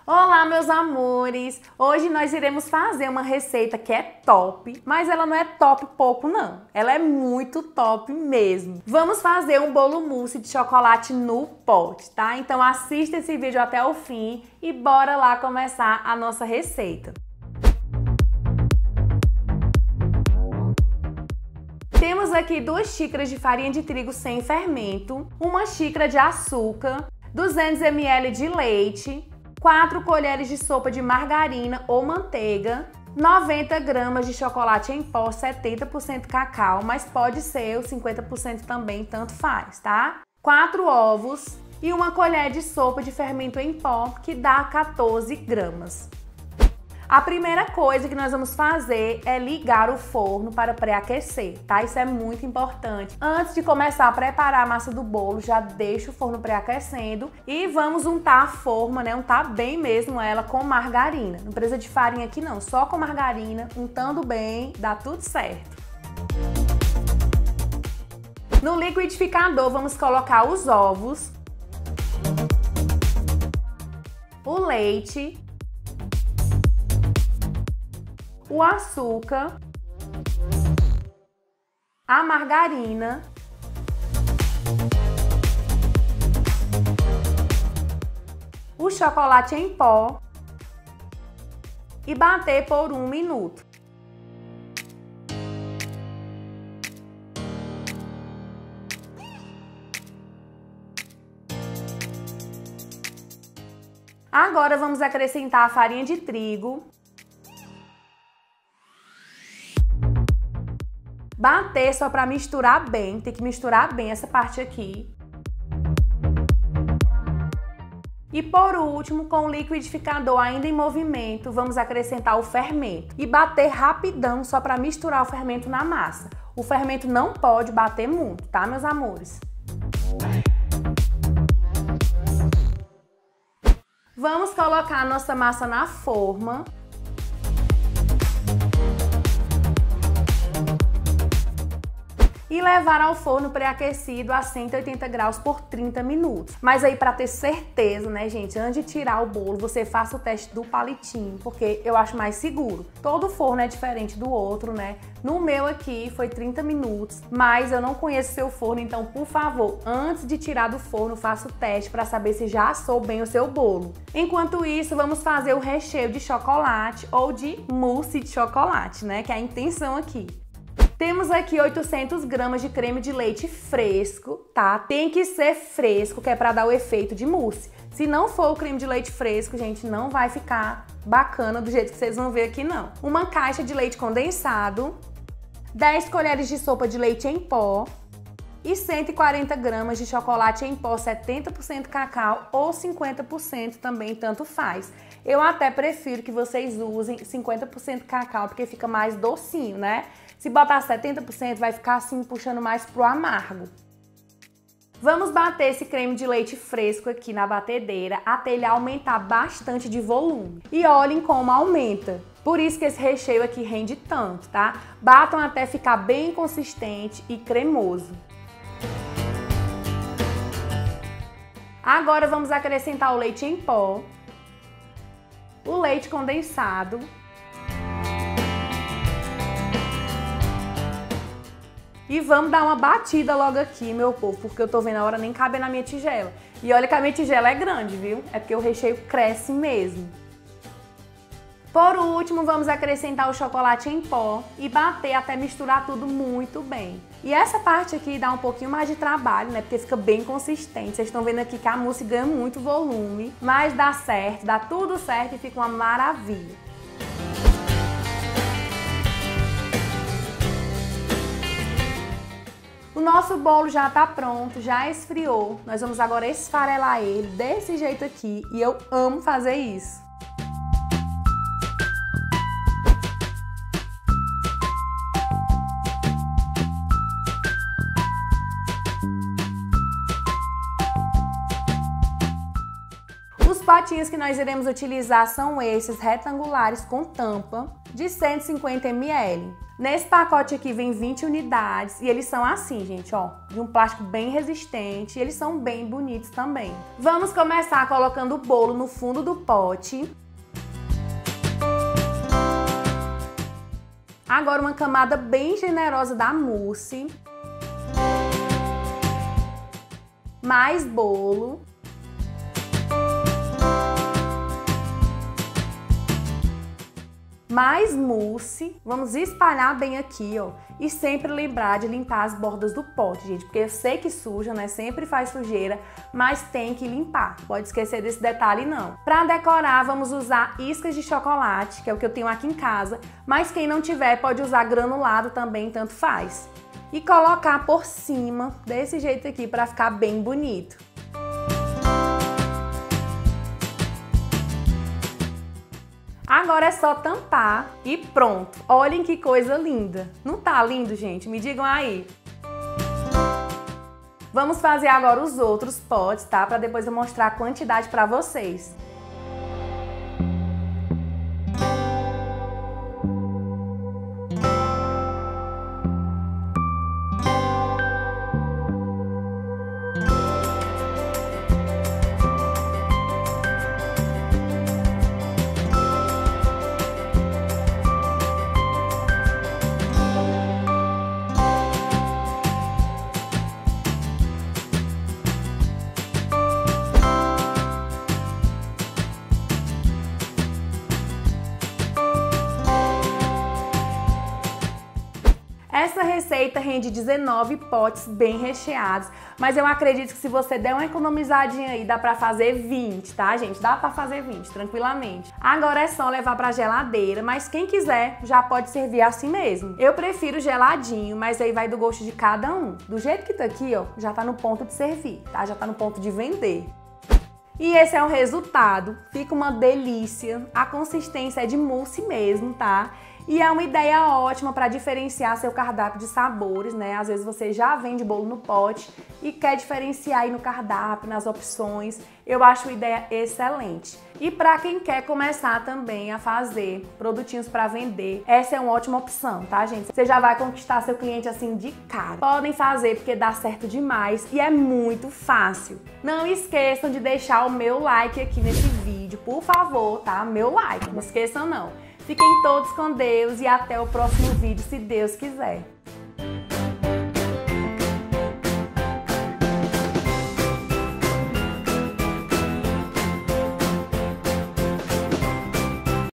Olá, meus amores! Hoje nós iremos fazer uma receita que é top, mas ela não é top pouco não, ela é muito top mesmo. Vamos fazer um bolo mousse de chocolate no pote, tá? Então assista esse vídeo até o fim e bora lá começar a nossa receita. Temos aqui 2 xícaras de farinha de trigo sem fermento, 1 xícara de açúcar, 200 ml de leite, 4 colheres de sopa de margarina ou manteiga, 90 gramas de chocolate em pó, 70% cacau, mas pode ser o 50% também, tanto faz, tá? 4 ovos e 1 colher de sopa de fermento em pó, que dá 14 gramas. A primeira coisa que nós vamos fazer é ligar o forno para pré-aquecer, tá? Isso é muito importante. Antes de começar a preparar a massa do bolo, já deixa o forno pré-aquecendo e vamos untar a forma, né? Untar bem mesmo ela com margarina. Não precisa de farinha aqui não, só com margarina, untando bem, dá tudo certo. No liquidificador vamos colocar os ovos, o leite, o açúcar, a margarina, o chocolate em pó e bater por 1 minuto. Agora vamos acrescentar a farinha de trigo, bater só para misturar bem, tem que misturar bem essa parte aqui. E por último, com o liquidificador ainda em movimento, vamos acrescentar o fermento e bater rapidão só para misturar o fermento na massa. O fermento não pode bater muito, tá, meus amores? Vamos colocar a nossa massa na forma. E levar ao forno pré-aquecido a 180 graus por 30 minutos. Mas aí, para ter certeza, né, gente, antes de tirar o bolo, você faça o teste do palitinho, porque eu acho mais seguro. Todo forno é diferente do outro, né? No meu aqui foi 30 minutos, mas eu não conheço seu forno, então, por favor, antes de tirar do forno, faça o teste para saber se já assou bem o seu bolo. Enquanto isso, vamos fazer o recheio de chocolate ou de mousse de chocolate, né, que é a intenção aqui. Temos aqui 800 gramas de creme de leite fresco, tá? Tem que ser fresco, que é para dar o efeito de mousse. Se não for o creme de leite fresco, gente, não vai ficar bacana do jeito que vocês vão ver aqui, não. 1 caixa de leite condensado, 10 colheres de sopa de leite em pó e 140 gramas de chocolate em pó, 70% cacau ou 50% também, tanto faz. Eu até prefiro que vocês usem 50% cacau, porque fica mais docinho, né? Se botar 70%, vai ficar assim, puxando mais pro amargo. Vamos bater esse creme de leite fresco aqui na batedeira até ele aumentar bastante de volume. E olhem como aumenta. Por isso que esse recheio aqui rende tanto, tá? Batam até ficar bem consistente e cremoso. Agora vamos acrescentar o leite em pó, o leite condensado, e vamos dar uma batida logo aqui, meu povo, porque eu tô vendo a hora nem caber na minha tigela. E olha que a minha tigela é grande, viu? É porque o recheio cresce mesmo. Por último, vamos acrescentar o chocolate em pó e bater até misturar tudo muito bem. E essa parte aqui dá um pouquinho mais de trabalho, né? Porque fica bem consistente. Vocês estão vendo aqui que a mousse ganha muito volume, mas dá certo, dá tudo certo e fica uma maravilha. O nosso bolo já tá pronto, já esfriou. Nós vamos agora esfarelar ele desse jeito aqui e eu amo fazer isso. potinhos que nós iremos utilizar são esses retangulares com tampa de 150 ml. Nesse pacote aqui vem 20 unidades e eles são assim, gente, ó, de um plástico bem resistente e eles são bem bonitos também. Vamos começar colocando o bolo no fundo do pote. Agora uma camada bem generosa da mousse. Mais bolo. Mais mousse. Vamos espalhar bem aqui, ó. E sempre lembrar de limpar as bordas do pote, gente. Porque eu sei que suja, né? Sempre faz sujeira, mas tem que limpar. Pode esquecer desse detalhe, não. Para decorar, vamos usar iscas de chocolate, que é o que eu tenho aqui em casa. Mas quem não tiver, pode usar granulado também, tanto faz. E colocar por cima, desse jeito aqui, para ficar bem bonito. Agora é só tampar e pronto. Olhem que coisa linda. Não tá lindo, gente? Me digam aí. Vamos fazer agora os outros potes, tá? Para depois eu mostrar a quantidade para vocês. Essa receita rende 19 potes bem recheados, mas eu acredito que se você der uma economizadinha aí, dá pra fazer 20, tá, gente? Dá pra fazer 20, tranquilamente. Agora é só levar pra geladeira, mas quem quiser já pode servir assim mesmo. Eu prefiro geladinho, mas aí vai do gosto de cada um. Do jeito que tá aqui, ó, já tá no ponto de servir, tá? Já tá no ponto de vender. E esse é o resultado. Fica uma delícia. A consistência é de mousse mesmo, tá? E é uma ideia ótima para diferenciar seu cardápio de sabores, né? Às vezes você já vende bolo no pote e quer diferenciar aí no cardápio, nas opções. Eu acho uma ideia excelente. E para quem quer começar também a fazer produtinhos para vender, essa é uma ótima opção, tá, gente? Você já vai conquistar seu cliente assim de cara. Podem fazer porque dá certo demais e é muito fácil. Não esqueçam de deixar o meu like aqui nesse vídeo, por favor, tá? Meu like, não esqueçam não. Fiquem todos com Deus e até o próximo vídeo, se Deus quiser.